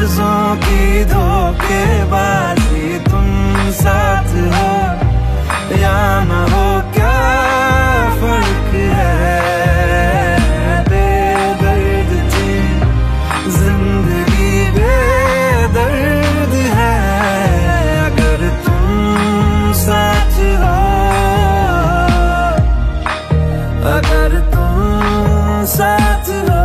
लफ्जों की धोखेबाजी, तुम साथ हो या न हो क्या फर्क है। बेदर्द थी जिंदगी बेदर्द है, अगर तुम साथ हो, अगर तुम साथ हो।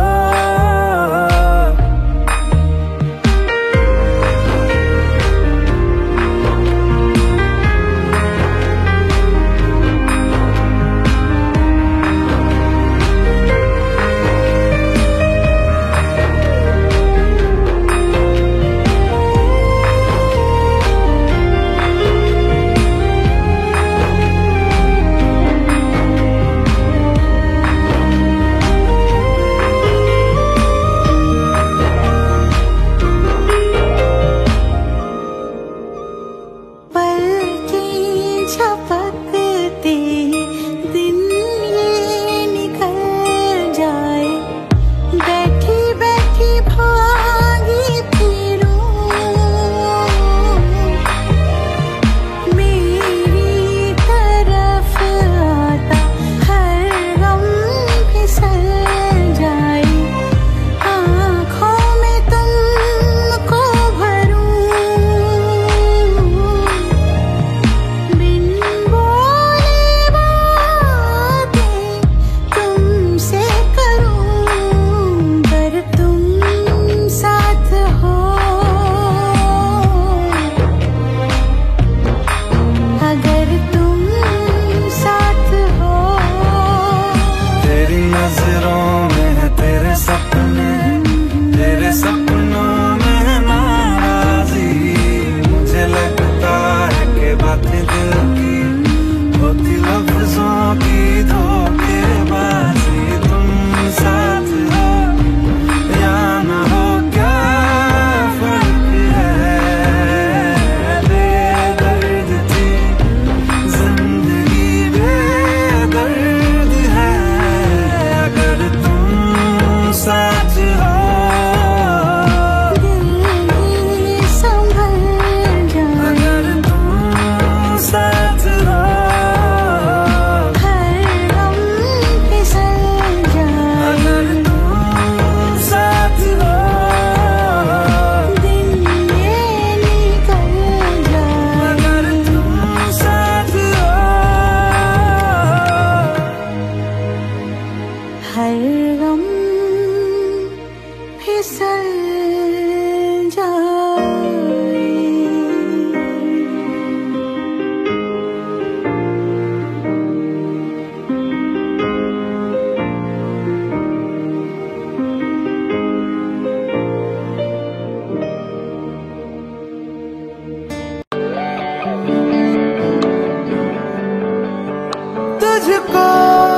तुझको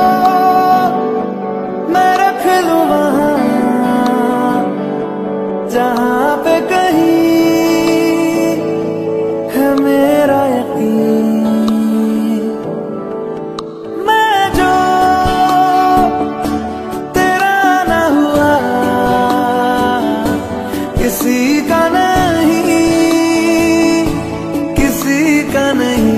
मैं रख लूं वहां जहां पे कहीं है मेरा यकीन। मैं जो तेरा ना हुआ किसी का नहीं, किसी का नहीं।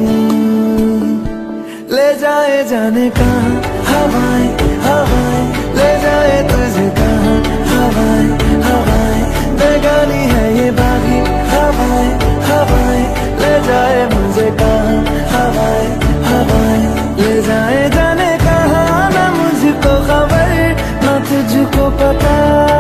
ले जाए जाने कहाँ हवाएं हवाएं, ले जाए तुझे कहाँ हवाएं हवाएं। बेगानी है ये बागी हवाएं हवाएं, ले जाए मुझे कहाँ हवाएं हवाएं। ले जाए जाने कहाँ ना मुझको खबर ना तुझको पता।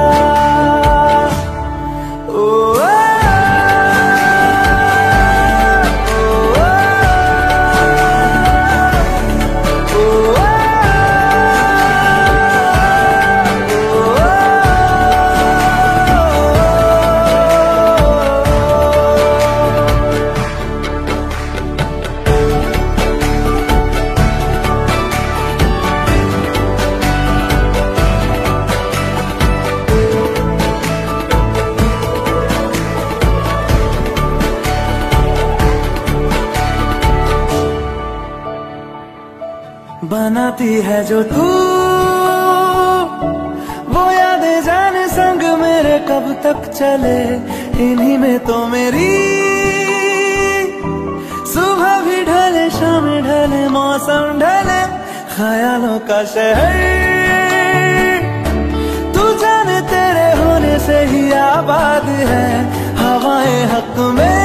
बनाती है जो तू वो यादें जाने संग मेरे कब तक चले इन्हीं में तो मेरी सुबह भी ढले शाम ढले मौसम ढले ख्यालों का शहर तू जाने तेरे होने से ही आबाद है हवाएं हक में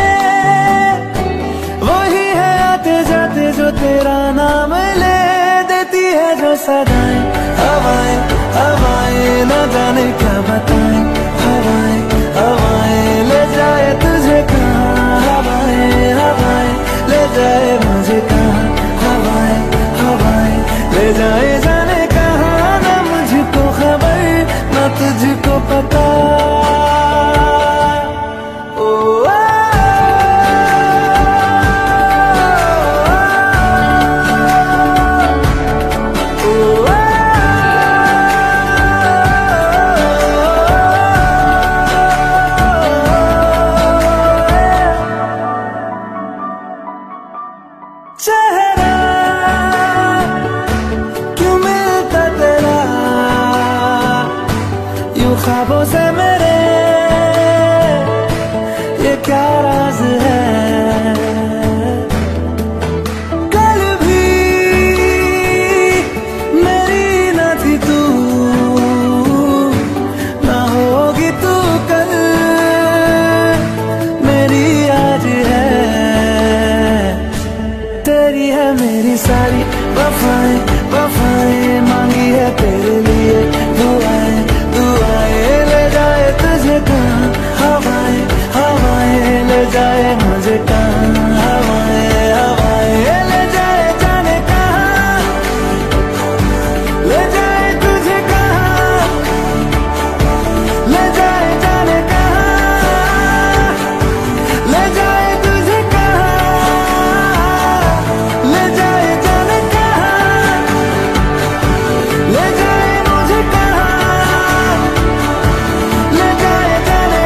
वही है आते जाते जो तेरा नाम ले देती है जो सदाएं हवाएं हवाएं न जाने क्या बताएं हवाएं हवाएं ले जाए तुझे कहाँ हवाएं हवाएं ले जाए मुझे कहाँ हवाएं हवाएं ले जाए जाने कहाँ न मुझको खबर न तुझको पता चेहरा क्यों मिलता तेरा यूं ख्वाबों से मेरे ये क्या राज है कल भी मेरी न थी तू ना होगी तू कल मेरी आज है तेरी है मेरी सारी वफाएं वफाएं मांगी है तेरे लिए दुआएं दुआएं ले जाए तुझे कहाँ हवाएं हवाएं ले जाए मुझे कहाँ हवाएं हवाएं ले जाए जाने कहाँ ले जाए तुझे कहाँ ले जाए जाने कहाँ ले जाए तुझे कहाँ ले जाए जाने कहाँ ले जाए मुझे कहाँ ले जाए जाने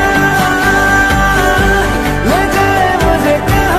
कहाँ ले जाए मुझे कहाँ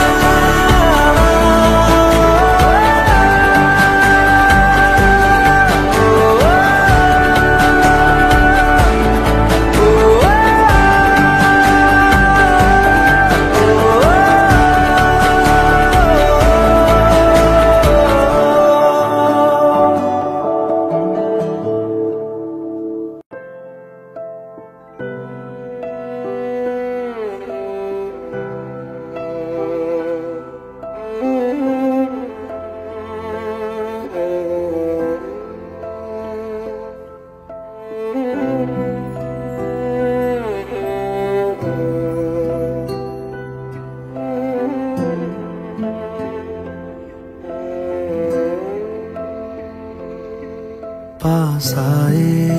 पास आए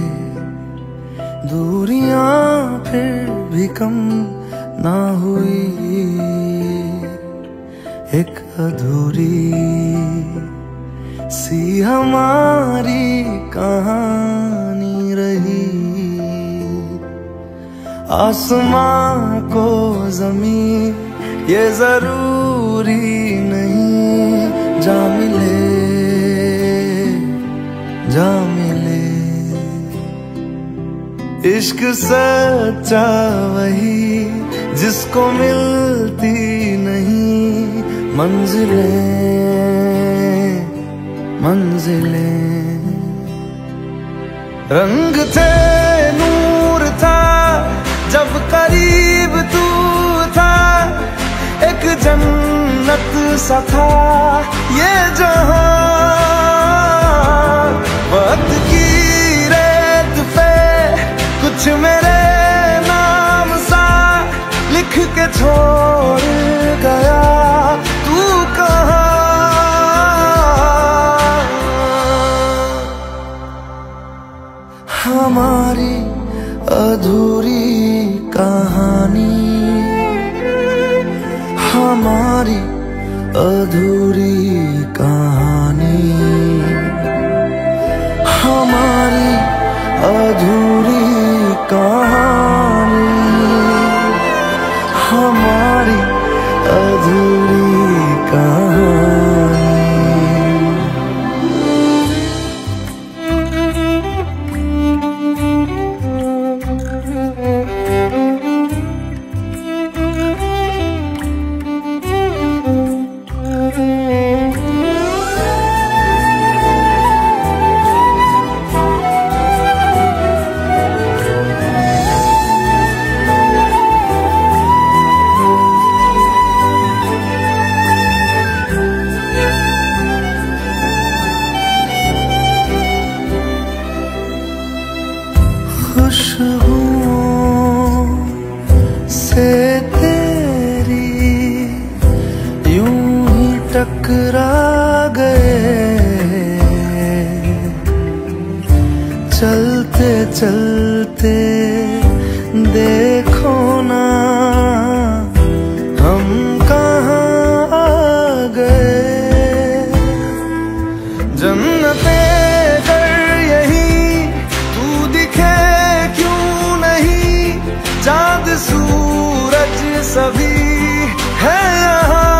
दूरियां फिर भी कम ना हुई एक अधूरी सी हमारी कहानी रही आसमां को जमीन ये जरूरी नहीं जा मिले जा मिले इश्क सच्चा वही जिसको मिलती नहीं मंजिलें मंजिलें रंग थे नूर था जब करीब तू था एक जन्नत सा था ये जहां वक्त की रेत पे कुछ मेरे नाम सा लिख के छोड़ गया तू कहाँ हमारी अधूरी कहानी हमारी अधूरी कहानी हमारी अधूरी कहानी हमारी अधूरी कहानी चलते चलते देखो ना हम कहाँ आ गए। जन्नते कर यही तू दिखे क्यों नहीं, चांद सूरज सभी है यहाँ।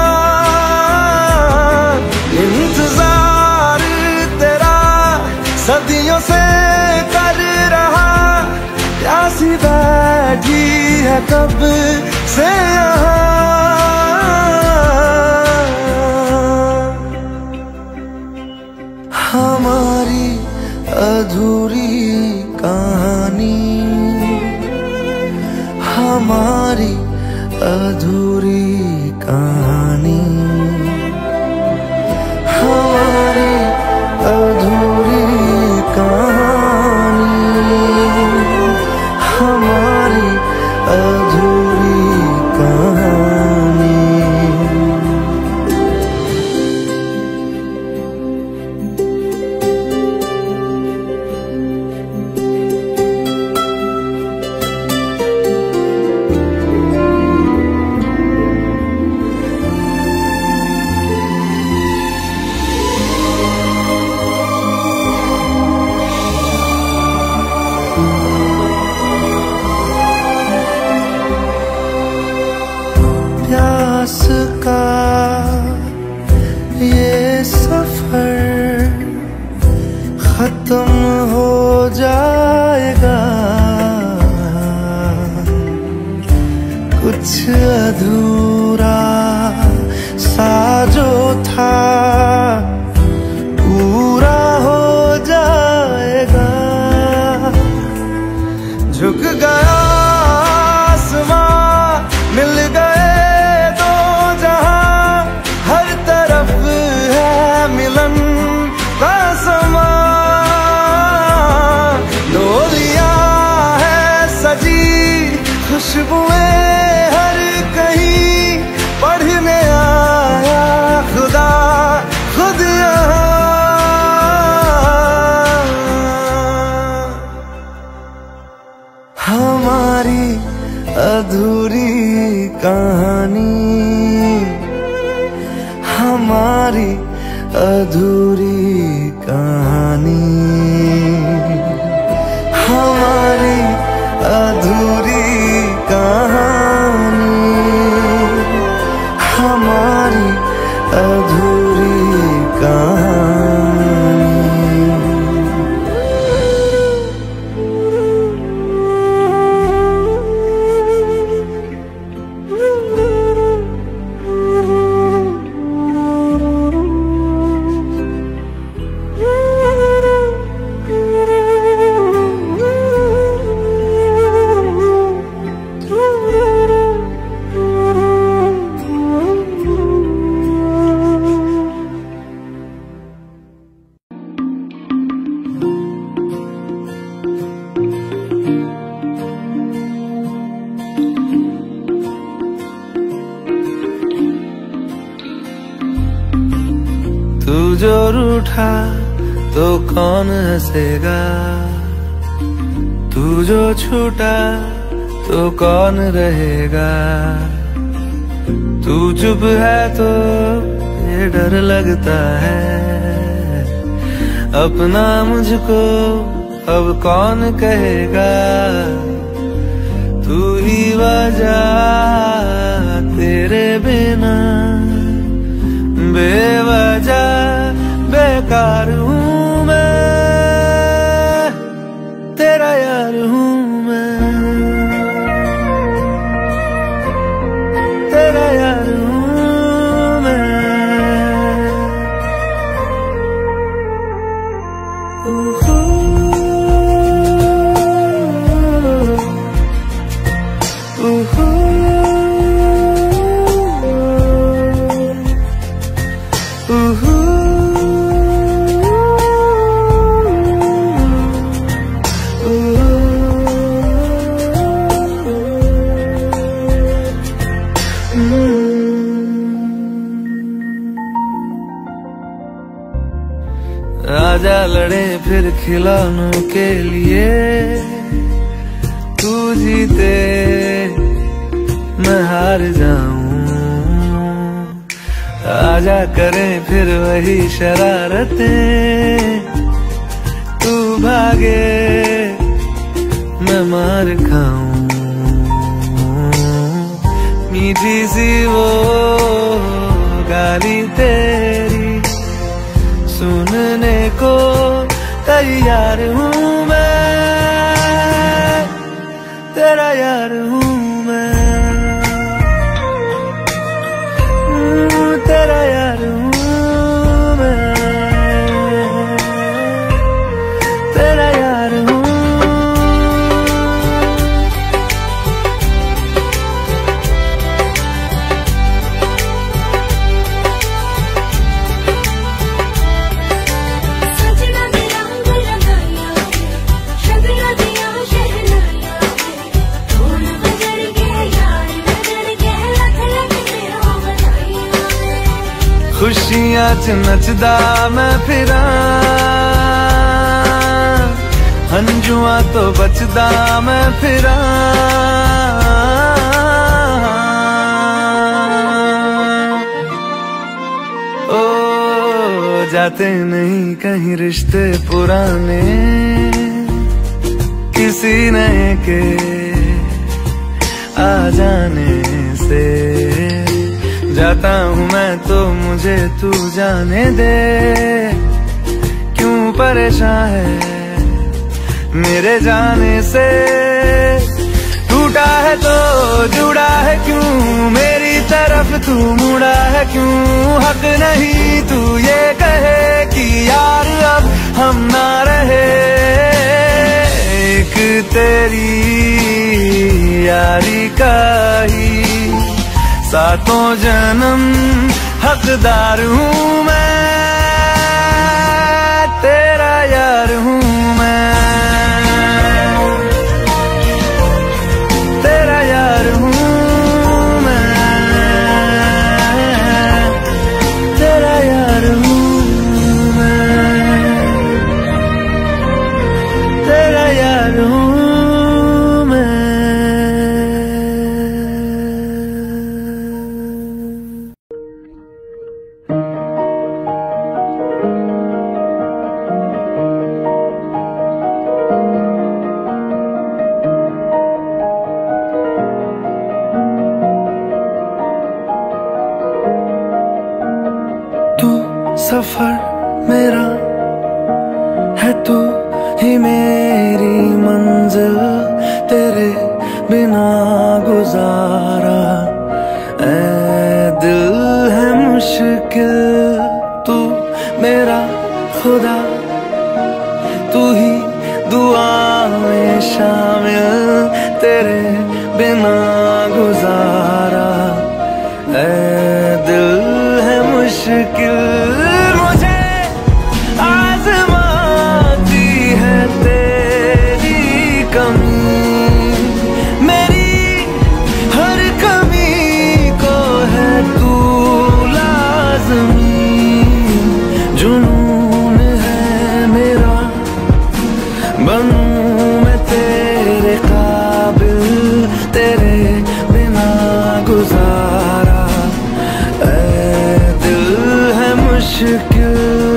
इंतजार तेरा सदियों से कर रहा, प्यासी बैठी है कब से यहाँ। हमारी अधूरी कहानी, हमारी अधूरी कहानी, हमारी अधूरी कहानी, हमारी अधूरी कहानी। प्यास का ये सफर खत्म हो जाएगा, कुछ अधूरा सा जो था पूरा हो जाएगा। झुक गया आसमां, मिल गए दो जहां, हर तरफ है मिलन का समा। डोलियां है सजी खुशबुएं हर कहीं, पढ़ने आया खुदा खुद यहाँ। हमारी अधूरी कहानी, हमारी अधूरी कहानी, हमारी अधूरी कहानी, हमारी अधूरी कहानी। तू जो रूठा तो कौन हंसेगा, तू जो छूटा तो कौन रहेगा। तू चुप है तो ये डर लगता है, अपना मुझको अब कौन कहेगा। तू ही वजह, तेरे बिना बेवजह बेकार हूँ मैं, तेरा यार हूँ मैं, तेरा यार हूँ मैं। आजा लड़े फिर खिलौनों के लिए, तू जीते मैं हार जाऊं। आजा करें फिर वही शरारतें, तू भागे मैं मार खाऊं। मीठी सी वो गाली तेरी सुनने को तैयार हूँ मैं, तेरा यार हूँ मैं, तेरा यार हूँ मैं, तेरा यार हूँ। खुशियां च नचदा मैं फिरा, हंजुआ तो बचदा मैं फिरा। ओ जाते नहीं कहीं रिश्ते पुराने, किसी नए के आ जाने से। जाता हूँ मैं तो मुझे तू जाने दे, क्यों परेशान है मेरे जाने से। टूटा है तो जुड़ा है क्यों, मेरी तरफ तू मुड़ा है क्यों। हक नहीं तू ये कहे कि यार अब हम ना रहे, एक तेरी यारी का ही सातों जन्म हकदार हूँ मैं, तेरा यार हूँ मैं, तेरा यार हूँ मैं, तेरा यार हूँ मैं, तेरा यार हूँ। सफर मेरा है तू ही मेरी मंजिल, तेरे बिना गुजारा ऐ दिल है मुश्किल। तू मेरा खुदा, तू ही दुआ में शामिल, तेरे बिना गुजारा ऐ दिल है मुश्किल। जुनून है मेरा बनूं मैं तेरे काबिल, तेरे बिना गुजारा ऐ दिल है मुश्किल।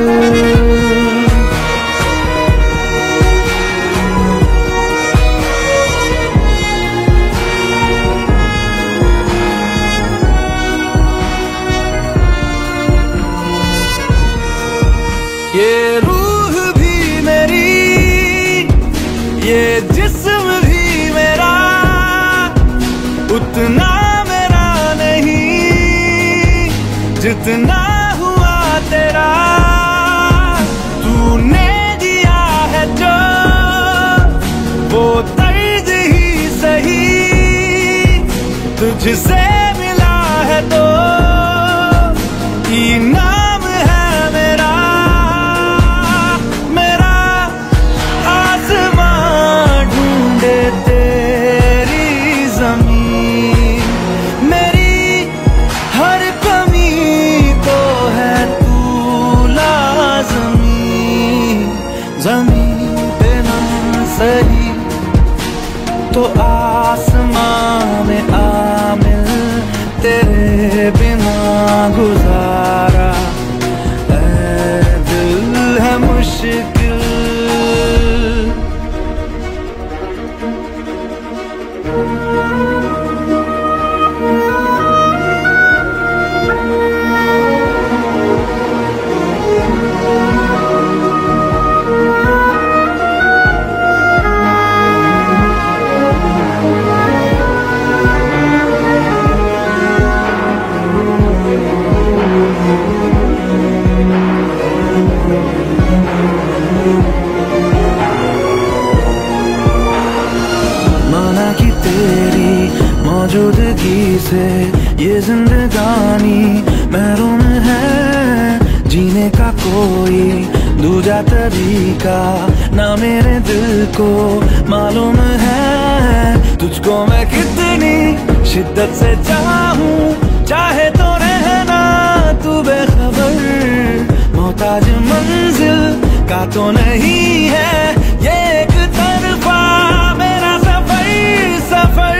ये रूह भी मेरी, ये जिस्म भी मेरा, उतना मेरा नहीं जितना हुआ तेरा। तूने दिया है जो वो तर्ज ही सही, तुझसे मिला है तो इनाम है मेरा। सही तो आसमां में आ मिल, तेरे बिना गुजारा ऐ दिल है मुश्किल। मौजूदगी से ये जिंदगानी महरूम है, जीने का कोई दूजा तरीका ना मेरे दिल को मालूम है। तुझको मैं कितनी शिद्दत से चाहूं, चाहे तो रहना तू बेखबर, मोहताज मंजिल का तो नहीं है ये एक तरफा मेरा सफर।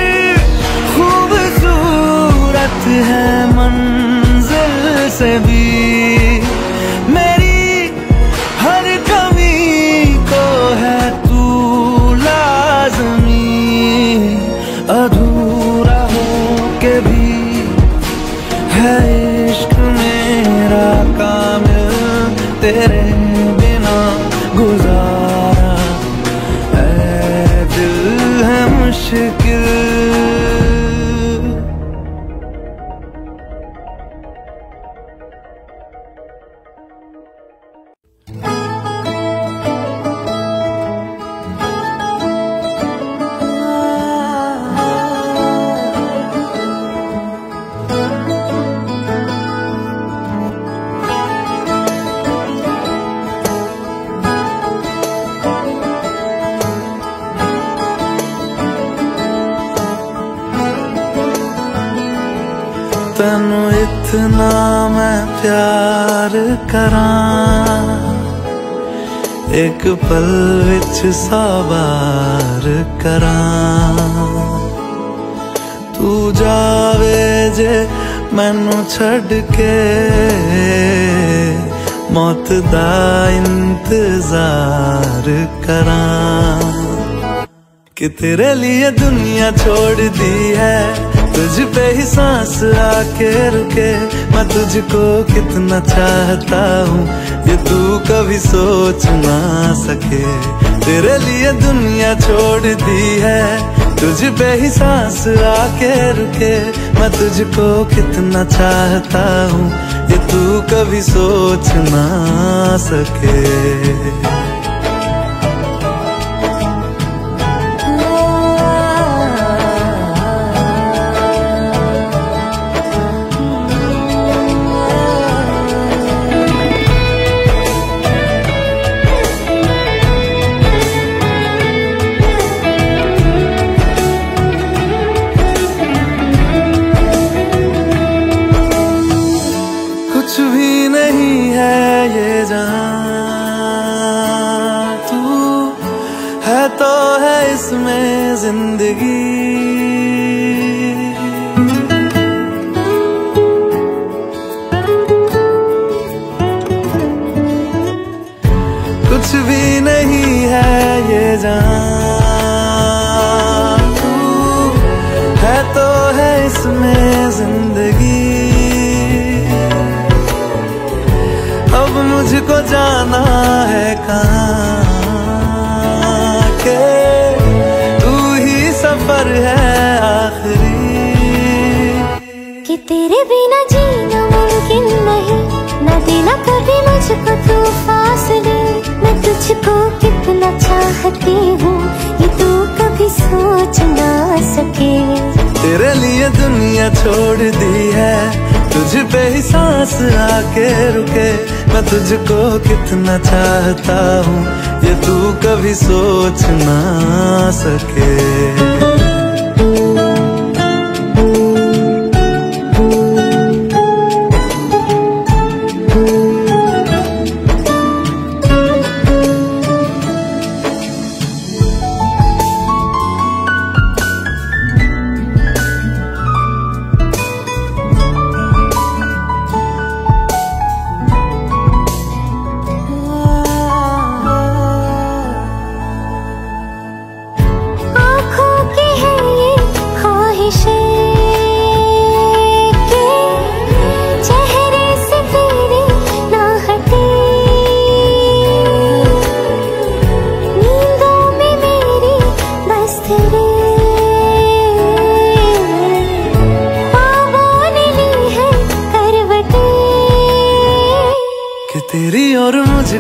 खूबसूरत है मंजिल से भी मेरी हर कमी को है तू लाज़मी, अधूरा हो के भी है इश्क मेरा कामिल, तेरे बिना गुजारा ऐ दिल है मुश्किल। तैनू इतना मैं प्यार करां, एक पल विच साबार करां, तू जावे जे मैनू छड़ के मौत दा इंतजार करां। कि तेरे लिए दुनिया छोड़ दी है, तुझ पे ही सांस आके रुके, मैं तुझको कितना चाहता हूँ ये तू कभी सोच ना सके। तेरे लिए दुनिया छोड़ दी है, तुझ पे ही सांस आके रुके, मैं तुझको कितना चाहता हूँ ये तू कभी सोच ना सके। कुछ भी नहीं है ये जहां, तू है तो है इसमें जिंदगी। कुछ भी नहीं है ये जहां, तू है तो है इसमें जिंदगी। अब मुझको जाना है कहाँ के तू ही सफर है आखिरी। कि तेरे बिना जीना मुमकिन नहीं, न देना कभी मुझको तू फासले। मैं तुझको कितना चाहती हूँ ये तू कभी सोच ना सके। तेरे लिए दुनिया छोड़ दी है, तुझ पे ही सांस आके रुके, मैं तुझको कितना चाहता हूँ ये तू कभी सोच ना सके।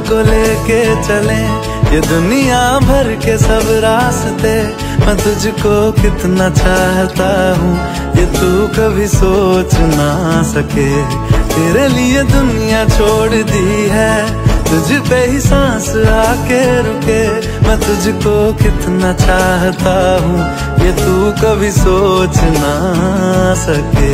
को लेके चले ये दुनिया भर के सब रास्ते। मैं तुझको कितना चाहता हूँ ये तू कभी सोच ना सके। तेरे लिए दुनिया छोड़ दी है, तुझ पे ही सांस आके रुके। मैं तुझको कितना चाहता हूँ ये तू कभी सोच ना सके।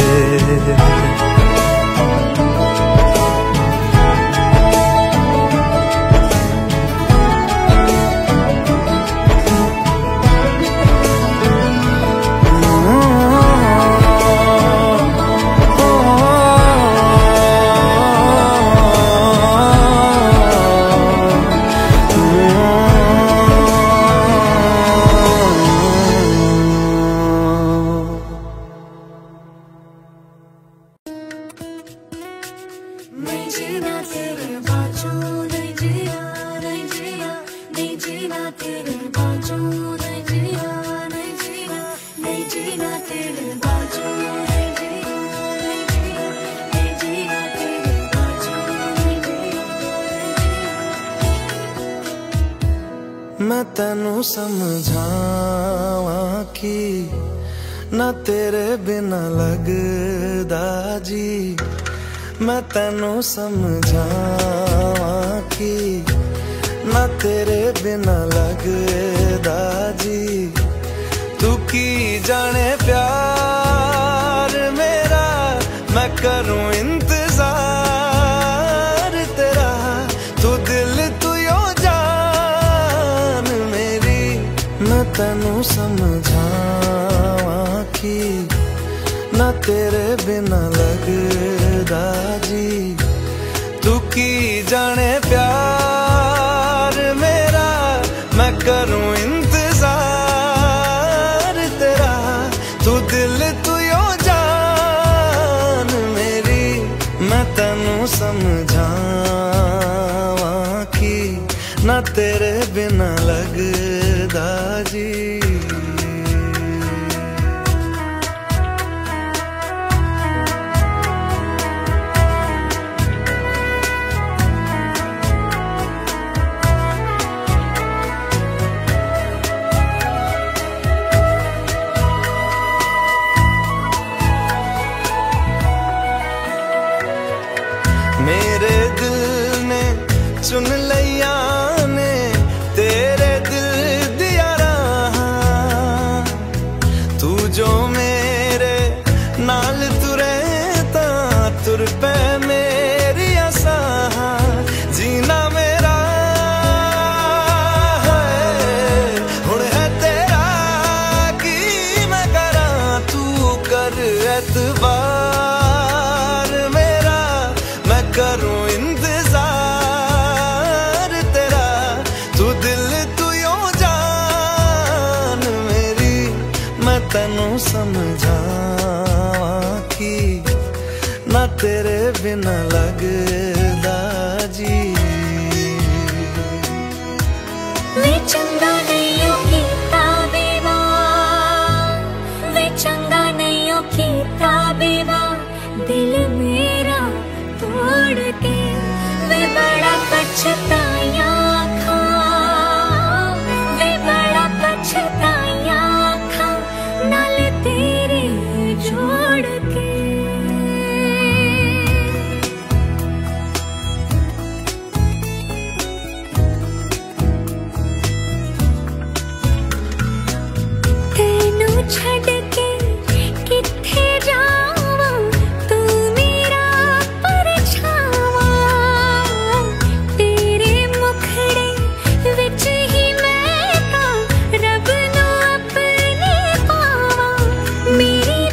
मैं तेनू समझावा कि ना तेरे बिना लगदा जी। मैं तेनू समझावा कि ना तेरे बिना लगदा जी। तू की जाने प्यार मेरा, मैं करूं इंतजार तेरा। तू दिल तू यो जान मेरी। मैं तेनू समझावा कि ना तेरे बिना लगदा जी। तू की जाने प्यार मेरा, मैं करूं इंतजार तेरा। तू दिल तू यो जान मेरी। मैं तेनू समझावा कि ना तेरे बिना लगदा जी। मेरे दिल ने चुन लिया ने तेरे दिल दिया रहा। तू जो मेरे नाल तुरे ता तुर पे मेरी आसा। जीना मेरा है हुण है तेरा की मैं करा। तू कर एतबार मेरा, मैं करूं इंतजार तेरा। तू दिल तू यो जान मेरी। मैं तेनू समझावा कि ना तेरे बिना लगदा जी। वे चंगा नहीं कीता बेवा, वे चंगा नहीं कीता बेवा। दिल मेरा तोड़ के वे बड़ा पछताया खा। वे बड़ा पछताया खा नाल तेरे जोड़ के। तेनू छड़ के किथे जावा, तू मेरा परछावा। तेरे मुखड़े विच ही मैं तां रब नू अपने पावा। मेरी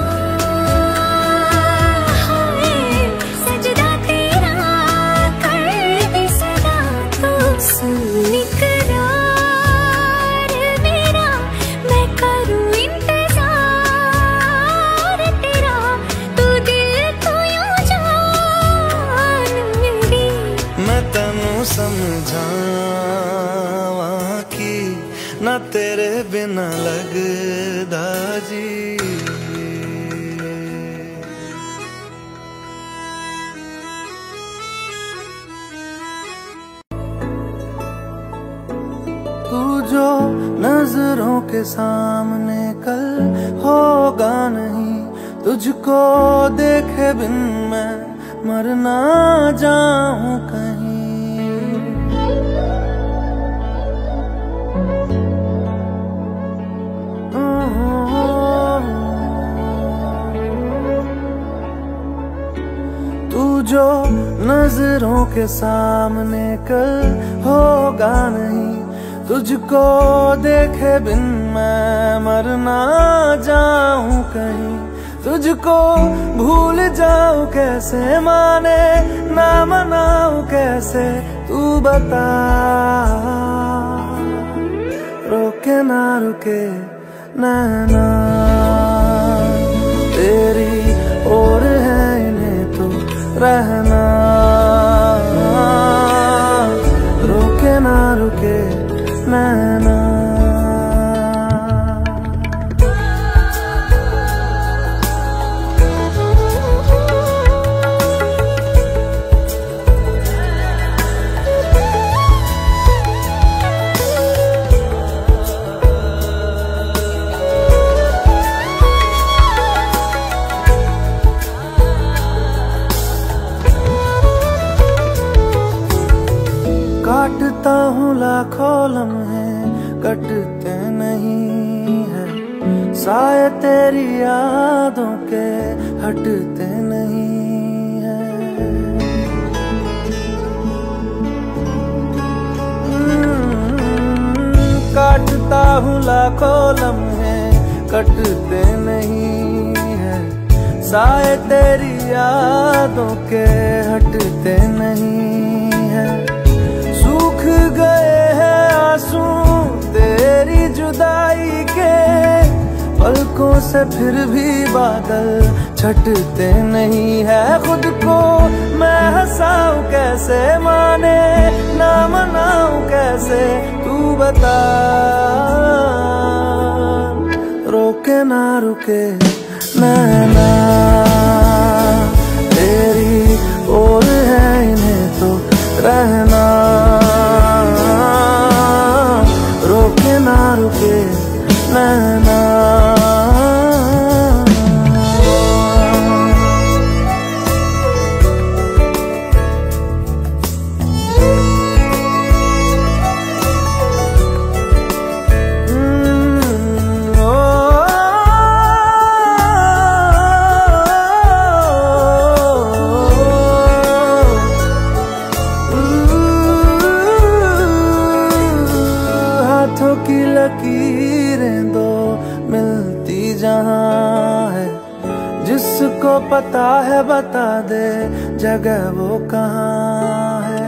दुआ है सजदा तेरा कर दे सदा। तू सुन इकरार मेरा, मैं करूं इंतजार तेरा। तू दिल तू यूं जान मेरी। मैं तेनू समझावा कि ना तेरे बिना लगदा जी। तू जो नजरों के सामने कल होगा नहीं, तुझको देखे बिन मैं मर ना जाऊं कहीं। तू जो नजरों के सामने कल होगा नहीं, तुझको देखे बिन मैं मर ना जाऊं कहीं। तुझको भूल जाऊं कैसे, माने ना मनाऊं कैसे, तू बता। रोके ना रुके नैना तेरी ओर है, इन्हें तो रहना। रोके ना रुके नैना। काटता हूँ लाखों लम्हे, कटते नहीं है, साए तेरी यादों के हटते नहीं है। काटता हूँ लाखों लम्हे, कटते नहीं है, साए तेरी यादों के हटते नहीं है। सूख गए हैं आंसू तेरी जुदाई के, पलकों से फिर भी बादल छटते नहीं है। खुद को मैं हंसाऊं कैसे, माने ना मनाऊं कैसे, तू बता। रोके ना रुके नैना तेरी ओर है, इन्हें तो रहना। रोके ना रुके नैना। हाथों की लकीरें दो मिलती जहां है, जिसको पता है बता दे जगह वो कहाँ है।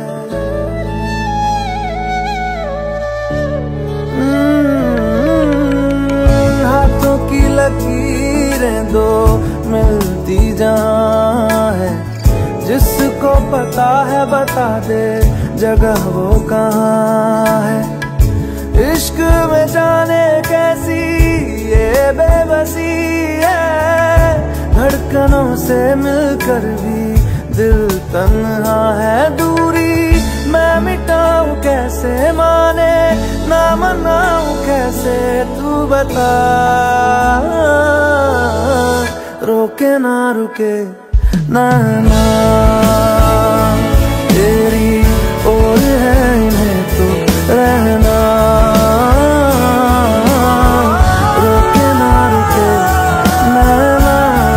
हाथों की लकीरें दो मिलती जहां है, जिसको पता है बता दे जगह वो कहाँ है। इश्क में जाने कैसी ये बेबसी है, धड़कनों से मिलकर भी दिल तन्हा है। दूरी मैं मिटाऊं कैसे, माने ना मनाऊं कैसे, तू बता। रोके ना रुके नैना तेरी ओर है, इन्हें तो रहना। रोके ना रुके नैना।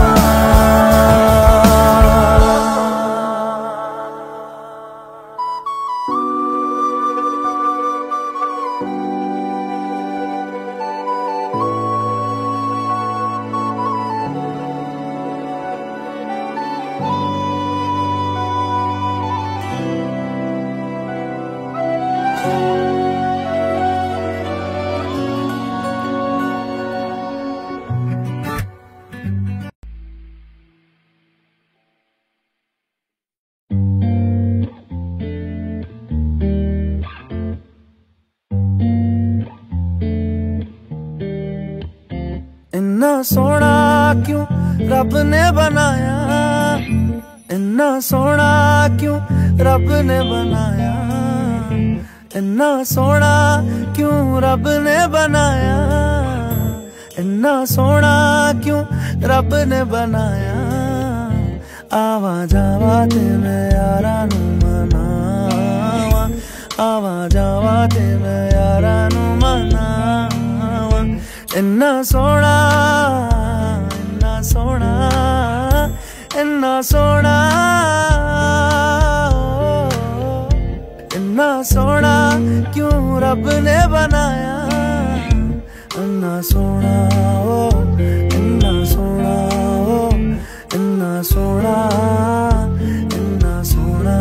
इन्ना सोना क्यों रब ने बनाया, इन्ना सोना क्यों रब ने बनाया, इन्ना सोना क्यों रब ने बनाया, इन्ना सोना क्यों रब ने बनाया। आवा जावा ते मैं यारा नू मनावा, आवा जावा ते मैं यारा नू मनावा। इन्ना सोना, इन्ना सोना, इन्ना सोना, इन्ना सोना क्यों रब ने बनाया। इन्ना सोना ओ, इन्ना सोना ओ, इन्ना सोना, इन्ना सोना।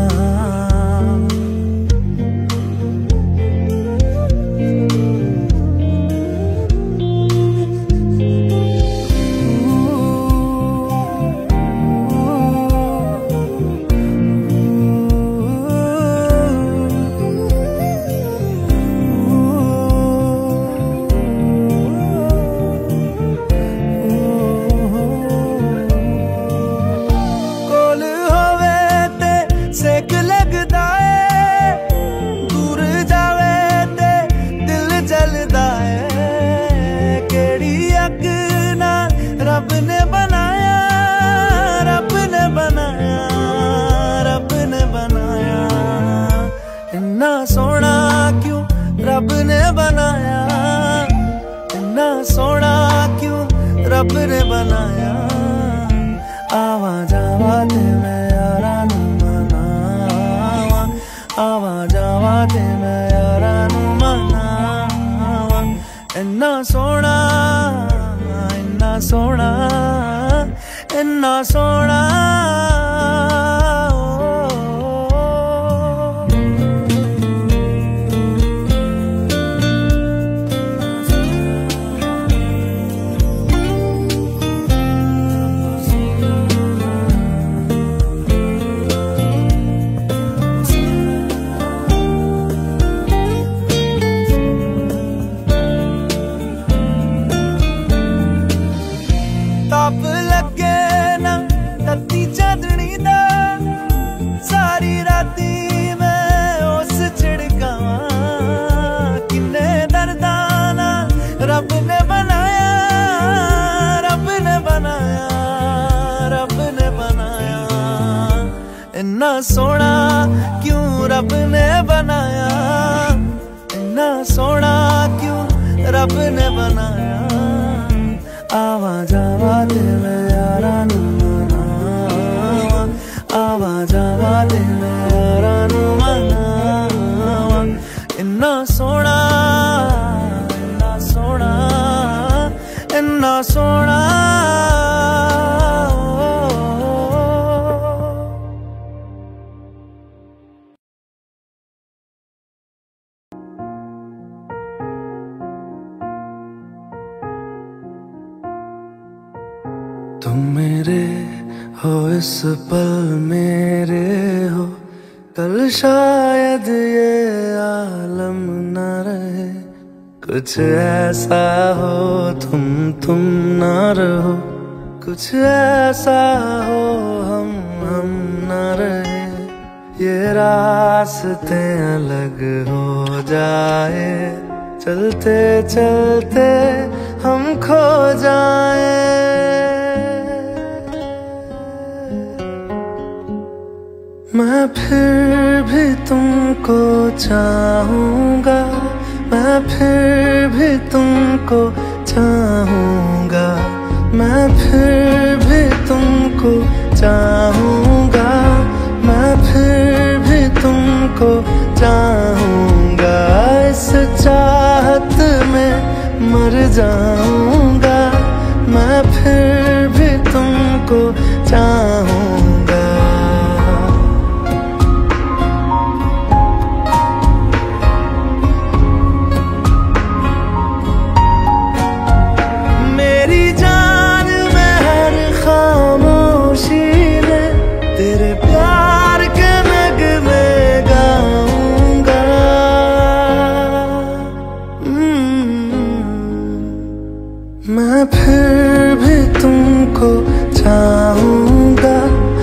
रब ने बनाया, रब ने बनाया, रब ने बनाया। इन्ना सोना क्यों रब ने बनाया, इन्ना सोना क्यों रब ने बनाया। आवा जावा ते मैं यारा नू मनावा, आवा जावा ते मैं यारा नू मनावा। इन्ना सोना, इन्ना सोना, इन्ना सोना। ताप लगे ना तत्ती चांदनी दा, सारी राती मैं उस छिड़कावा। किन्ने दर्दा ना रब ने बनाया, रब ने बनाया, रब ने बनाया। इन्ना सोना क्यों रब ने बनाया, इन्ना सोना क्यों रब ने बनाया। आवा जावा ते मैं यारा नू मनावा, आवा जावा ते मैं यारा नू मनावा। इन्ना सोना, इन्ना सोना, इन्ना सोना। तुम मेरे हो इस पल मेरे हो, कल शायद ये आलम न रहे। कुछ ऐसा हो तुम न रहो, कुछ ऐसा हो हम न रहे। ये रास्ते अलग हो जाए, चलते चलते हम खो जाए। मैं फिर भी तुमको चाहूँगा, मैं फिर भी तुमको चाहूँगा, मैं फिर भी तुमको चाहूँगा, मैं फिर भी तुमको चाहूँगा। इस चाहत में मर जाऊँगा, मैं फिर भी तुमको चाहूँगा। मैं फिर भी तुमको चाहूँगा,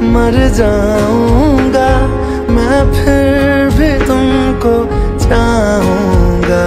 मर जाऊंगा, मैं फिर भी तुमको चाहूंगा।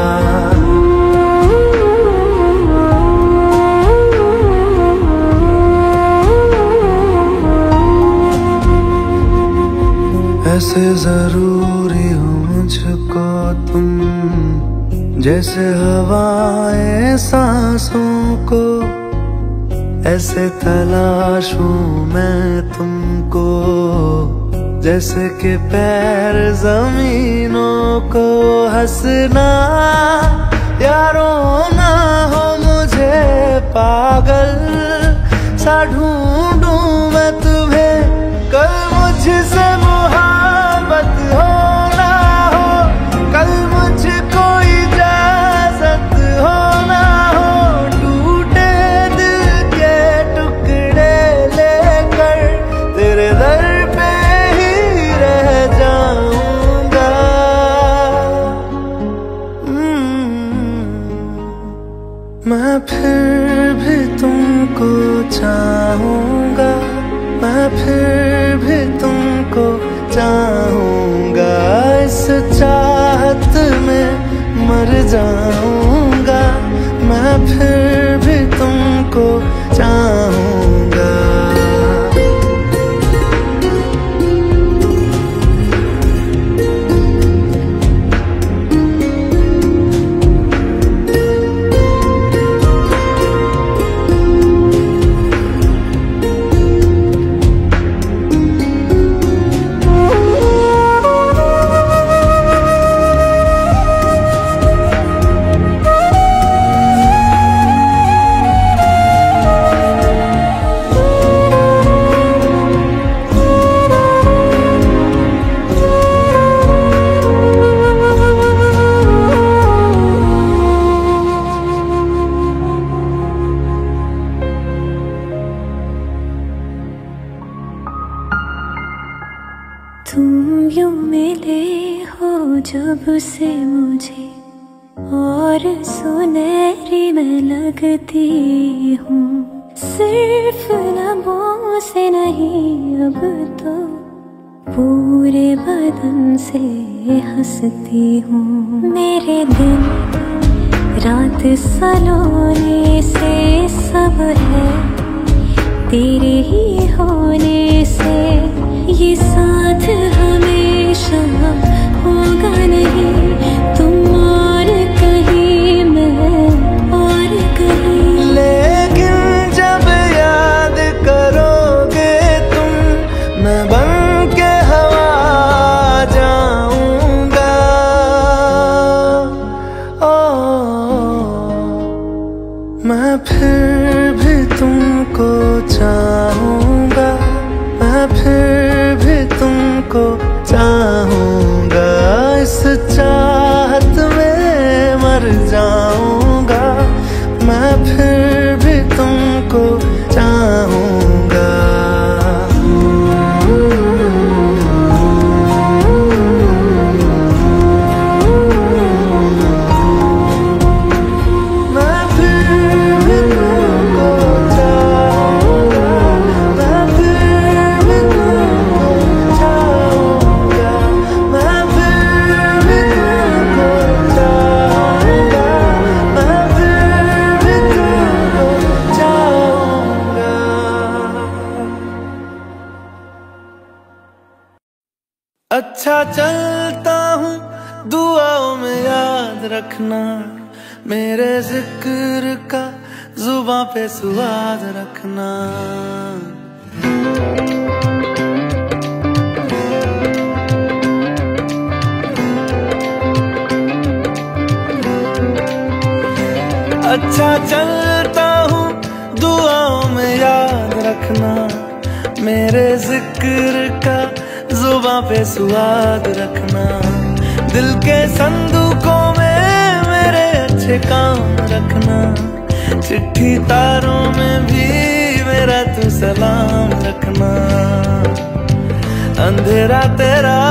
ऐसे जरूरी हो मुझको तुम, जैसे हवाएं सांसों को, ऐसे तलाशूं मैं तुमको, जैसे कि पैर जमीनों को। हंसना या रोना हो मुझे पागल सा ढूंढूं मैं तुम्हें, कल मुझसे मोहब्बत हो ना हो, कल मुझको इजाजत हो ना हो, टूटे दिल के टुकड़े लेकर तेरे दर पे ही रह जाऊंगा। मैं फिर भी तुमको चाहूंगा, मैं फिर भी तुमको चाहूंगा। इस चाहत में मर जाऊंगा, मैं फिर भी तुमको चाहूंगा। तुम यूं मिले हो जब से मुझे, और सुनहरी मैं लगती हूँ। सिर्फ लबों से नहीं अब तो पूरे बदन से हंसती हूँ। मेरे दिन रात सलोने से सब है तेरे ही होने से, ये साथ हमेशा होगा नहीं, तुम और कहीं मैं और कहीं। लेकिन जब याद करोगे तुम, मैं बन के हवा जाऊंगा। मैं फिर भी तुमको चाहूंगा, मैं फिर भी तुमको चाहूंगा। इस चाहत में मर जाऊंगा, मैं फिर भी तुमको चाहूंगा। अच्छा चलता हूँ दुआओं में याद रखना, मेरे जिक्र का जुबां पे स्वाद रखना। अच्छा चलता हूँ दुआओं में याद रखना, मेरे जिक्र का जुबां पे स्वाद रखना। दिल के संदूकों में मेरे अच्छे काम रखना, चिट्ठी तारों में भी मेरा तू सलाम रखना। अंधेरा तेरा